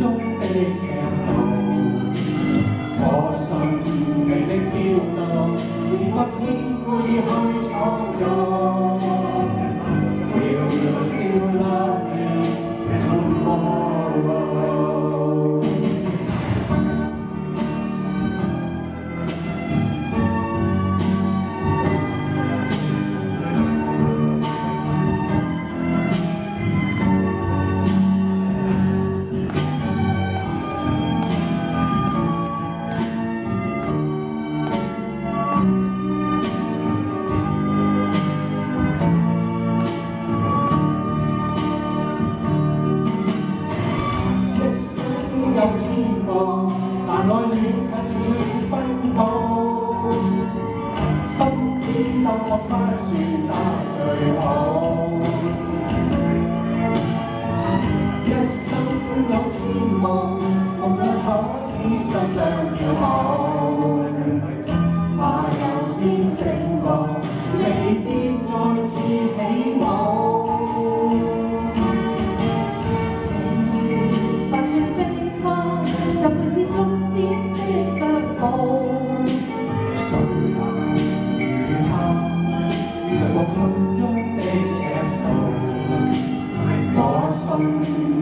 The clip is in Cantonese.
中的赤道，我信你的飄蕩，是不謙卑去創造。Will you still love me tomorrow？ 有千個，但愛戀近處奔跑，身邊有我不算那最好。一生有千夢，夢裏可以實像跳舞。怕有天醒覺，離別再次起舞。 心中的赤道，我心。